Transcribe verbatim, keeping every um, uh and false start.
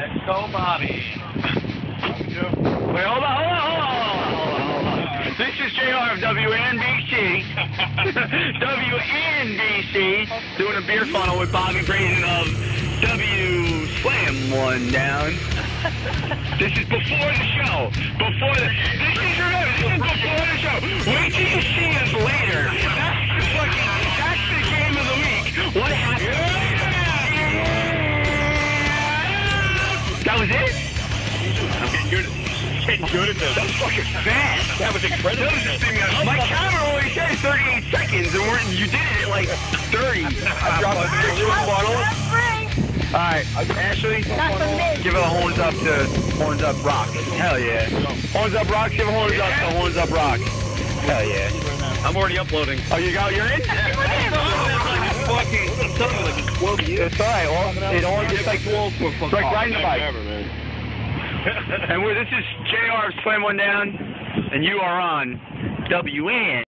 Let's go, Bobby. Wait, hold on, hold on, hold on, hold on, hold on. This is J R of W N B C. W N B C doing a beer funnel with Bobby Brazen of W Slam One Down. This is before the show. Before the. This is remember. This is before the show. Wait till you see us later. That's the fucking. That's the game of the week. What happened? That was it. I'm getting good at getting good at this. That was fucking fast. That was incredible. That was just thing. My camera only says thirty-eight seconds, and we're, you did it at like thirty. I dropped a picture of the bottle. All right, Ashley, give it a horns up to horns up rock. Hell yeah. Horns up rock, give a horns up to horns up rock. Hell yeah. I'm already uploading. Oh, you go, you're in? Fucking something like it's twelve years. It's all right. Well, it all gets like twelve for fucking. like riding the bike. Ever, man. And we're, this is J R of Slam One Down, and you are on W N.